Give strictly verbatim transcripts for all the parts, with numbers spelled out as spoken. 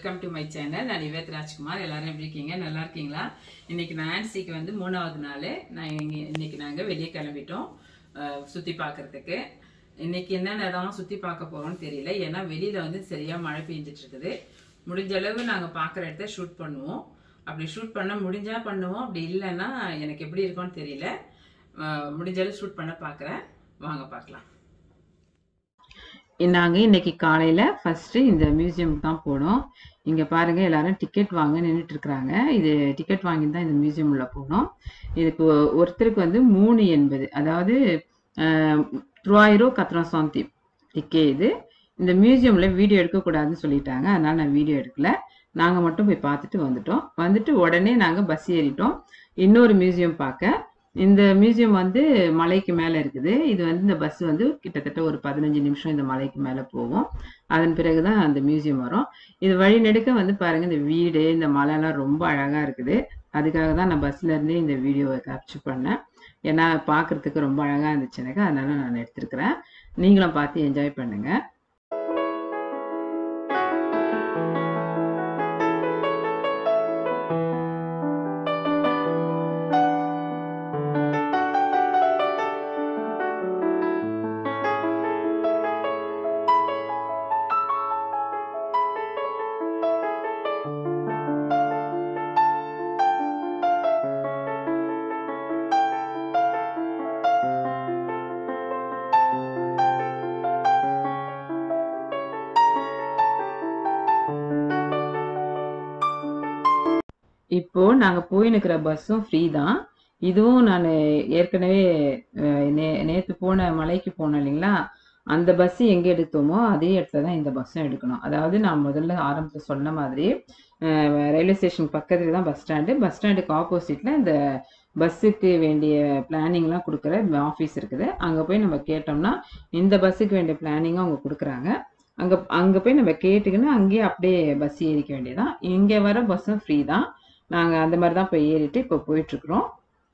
Welcome to my channel. நான் Yvette Rajkumar. எல்லாரும் எப்படி இருக்கீங்க? நல்லா இருக்கீங்களா? இன்னைக்கு நான் ஆன்சிக்கு வந்து மூணாவது நாள். நான் இன்னைக்கு நாங்கள் வெளியே கிளம்பிட்டோம் சுற்றி பார்க்கறதுக்கு. இன்னைக்கு என்னென்ன இடம்லாம் சுற்றி பார்க்க போகிறோம்னு தெரியல. ஏன்னா வெளியில் வந்து சரியாக மழை பெஞ்சிட்டு இருக்குது. முடிஞ்ச அளவு நாங்கள் பார்க்குற இடத்த ஷூட் பண்ணுவோம். அப்படி ஷூட் பண்ண முடிஞ்சா பண்ணுவோம், அப்படி இல்லைன்னா எனக்கு எப்படி இருக்கும்னு தெரியல. முடிஞ்ச அளவு ஷூட் பண்ண பார்க்குறேன். வாங்க பார்க்கலாம். நாங்கள் இன்னைக்கு காலையில் ஃபஸ்ட்டு இந்த மியூசியமுக்கு தான் போனோம். இங்கே பாருங்கள், எல்லாரும் டிக்கெட் வாங்க நின்றுட்டு இருக்கிறாங்க. இது டிக்கெட் வாங்கி தான் இந்த மியூசியம் உள்ள போனோம். இதுக்கு ஒருத்தருக்கு வந்து மூணு எண்பது, அதாவது த்ரூவாயிரம் கத்திரம் சாந்தி டிக்கே. இது இந்த மியூசியமில் வீடியோ எடுக்கக்கூடாதுன்னு சொல்லிட்டாங்க. அதனால் நான் வீடியோ எடுக்கல. நாங்கள் மட்டும் போய் பார்த்துட்டு வந்துட்டோம். வந்துட்டு உடனே நாங்கள் பஸ் ஏறிட்டோம் இன்னொரு மியூசியம் பார்க்க. இந்த மியூசியம் வந்து மலைக்கு மேலே இருக்குது. இது வந்து இந்த பஸ் வந்து கிட்டத்தட்ட ஒரு பதினஞ்சு நிமிஷம் இந்த மலைக்கு மேலே போகும். அதன் பிறகு தான் அந்த மியூசியம் வரும். இது வழி நெடுக்க வந்து பாருங்கள், இந்த வீடு இந்த மலைலாம் ரொம்ப அழகாக இருக்குது. அதுக்காக தான் நான் பஸ்லேருந்தே இந்த வீடியோவை கேப்சர் பண்ணேன். ஏன்னா பார்க்குறதுக்கு ரொம்ப அழகாக இருந்துச்சு எனக்கு. அதனால் நான் எடுத்துருக்கிறேன். நீங்களும் பார்த்து என்ஜாய் பண்ணுங்கள். இப்போ நாங்கள் போய் நிற்கிற பஸ்ஸும் ஃப்ரீ தான். இதுவும் நான் ஏற்கனவே நே நேற்று போன மலைக்கு போனேன் இல்லைங்களா, அந்த பஸ்ஸு எங்கே எடுத்தோமோ அதே இடத்துல தான் இந்த பஸ்ஸும் எடுக்கணும். அதாவது நான் முதல்ல ஆரம்பத்தில் சொன்ன மாதிரி ரயில்வே ஸ்டேஷன் பக்கத்தில் தான் பஸ் ஸ்டாண்டு. பஸ் ஸ்டாண்டுக்கு ஆப்போசிட்டில் இந்த பஸ்ஸுக்கு வேண்டிய பிளானிங்லாம் கொடுக்குற ஆஃபீஸ் இருக்குது. அங்கே போய் நம்ம கேட்டோம்னா இந்த பஸ்ஸுக்கு வேண்டிய பிளானிங்கும் அவங்க கொடுக்குறாங்க. அங்கே அங்கே போய் நம்ம கேட்டுக்கின்னு அங்கேயே அப்படியே பஸ் ஏறிக்க வேண்டியதான். இங்கே வர பஸ்ஸும் ஃப்ரீ தான். நாங்கள் அந்த மாதிரி தான் போய் ஏறிட்டு இப்போ போயிட்டுருக்குறோம்.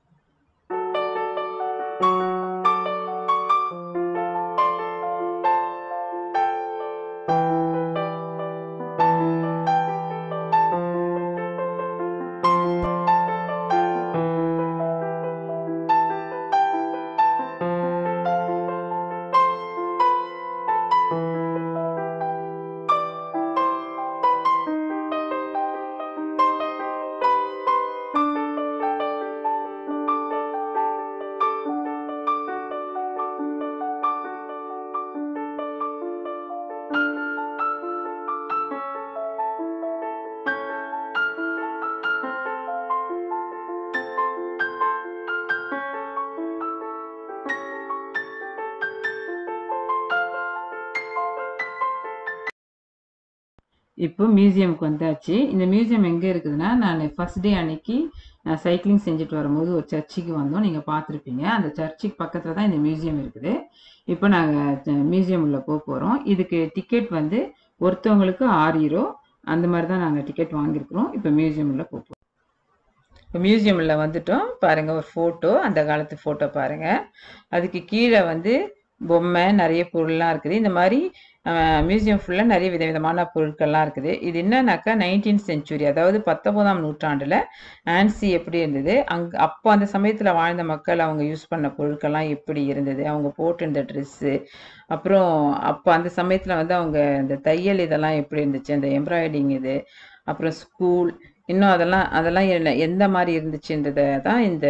இப்போ மியூசியமுக்கு வந்தாச்சு. இந்த மியூசியம் எங்கே இருக்குதுன்னா, நான் ஃபர்ஸ்ட் டே அன்னைக்கு நான் சைக்கிளிங் செஞ்சுட்டு வரும்போது ஒரு சர்ச்சுக்கு வந்தோம். நீங்கள் பார்த்துருப்பீங்க. அந்த சர்ச்சுக்கு பக்கத்தில் தான் இந்த மியூசியம் இருக்குது. இப்போ நாங்கள் மியூசியம் உள்ள போக போகிறோம். இதுக்கு டிக்கெட் வந்து ஒருத்தவங்களுக்கு ஆறு யூரோ அந்த மாதிரி தான் நாங்கள் டிக்கெட் வாங்கியிருக்கிறோம். இப்போ மியூசியம் உள்ள போக போகிறோம். இப்போ மியூசியம் உள்ள வந்துட்டோம். பாருங்கள், ஒரு ஃபோட்டோ, அந்த காலத்து ஃபோட்டோ பாருங்கள். அதுக்கு கீழே வந்து பொம்மை நிறைய பொருள்லாம் இருக்குது. இந்த மாதிரி மியூசியம் ஃபுல்லாக நிறைய விதவிதமான பொருட்கள்லாம் இருக்குது. இது என்னன்னாக்கா நைன்டீன் செஞ்சுரி, அதாவது பத்தொன்பதாம் நூற்றாண்டில் ஆன்சி எப்படி இருந்தது, அங் அப்போ அந்த சமயத்தில் வாழ்ந்த மக்கள் அவங்க யூஸ் பண்ண பொருட்கள்லாம் எப்படி இருந்தது, அவங்க போட்டிருந்த ட்ரெஸ்ஸு, அப்புறம் அப்போ அந்த சமயத்தில் வந்து அவங்க இந்த தையல் இதெல்லாம் எப்படி இருந்துச்சு, அந்த எம்ப்ராய்டிங் இது, அப்புறம் ஸ்கூல், இன்னும் அதெல்லாம் அதெல்லாம் என்ன எந்த மாதிரி இருந்துச்சுன்றதை தான் இந்த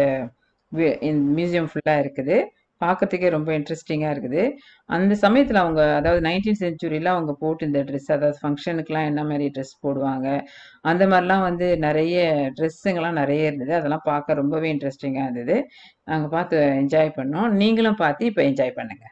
மியூசியம் ஃபுல்லாக இருக்குது. பார்க்கறதுக்கே ரொம்ப இன்ட்ரெஸ்டிங்காக இருக்குது. அந்த சமயத்தில் அவங்க, அதாவது நைன்டீன் செஞ்சுரியில் அவங்க போட்டு இந்த ட்ரெஸ், அதாவது ஃபங்க்ஷனுக்குலாம் என்ன மாதிரி ட்ரெஸ் போடுவாங்க, அந்த மாதிரிலாம் வந்து நிறைய ட்ரெஸ்ஸுங்கெல்லாம் நிறைய இருந்தது. அதெல்லாம் பார்க்க ரொம்பவே இன்ட்ரெஸ்டிங்காக இருந்தது. நாங்கள் பார்த்து என்ஜாய் பண்ணோம். நீங்களும் பார்த்து இப்போ என்ஜாய் பண்ணுங்கள்.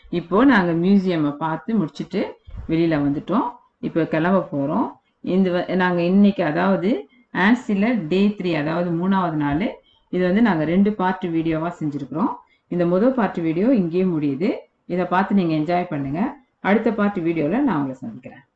இப்போ நாங்க மியூசியமை பார்த்து முடிச்சுட்டு வெளியில வந்துட்டோம். இப்போ கிளம்ப போறோம். இந்த நாங்க இன்னைக்கு அதாவது ஆன்சில டே த்ரீ அதாவது மூணாவது நாள் இது வந்து நாங்க ரெண்டு பார்ட் வீடியோவா செஞ்சிருக்கிறோம். இந்த முதல் பார்ட் வீடியோ இங்கேயே முடியுது. இதை பார்த்து நீங்க என்ஜாய் பண்ணுங்க. அடுத்த பார்ட் வீடியோல நான் உங்களை சந்திக்கிறேன்.